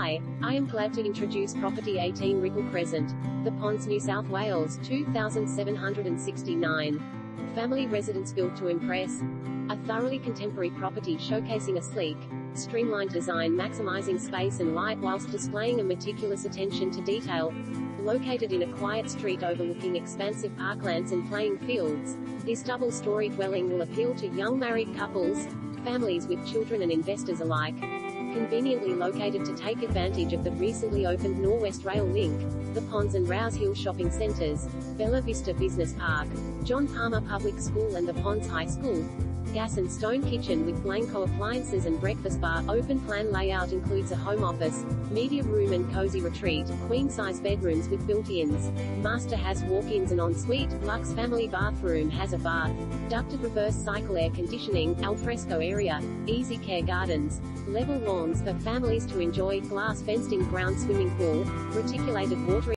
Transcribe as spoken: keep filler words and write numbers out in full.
Hi, I am glad to introduce Property eighteen Rickle Crescent, The Ponds, New South Wales, two thousand seven hundred sixty-nine. Family residence built to impress. A thoroughly contemporary property showcasing a sleek, streamlined design maximising space and light whilst displaying a meticulous attention to detail. Located in a quiet street overlooking expansive parklands and playing fields, this double-story dwelling will appeal to young married couples, families with children and investors alike. Conveniently located to take advantage of the recently opened Norwest Rail Link, the Ponds and Rouse Hill shopping centres, Bella Vista Business Park, John Palmer Public School and the Ponds High School. Gas and stone kitchen with Blanco appliances and breakfast bar. Open plan layout includes a home office, media room and cozy retreat, queen-size bedrooms with built-ins. Master has walk-ins and ensuite. Luxe family bathroom has a bath, ducted reverse cycle air conditioning, alfresco area, easy care gardens, level lawns for families to enjoy, glass fenced-in ground swimming pool, reticulated water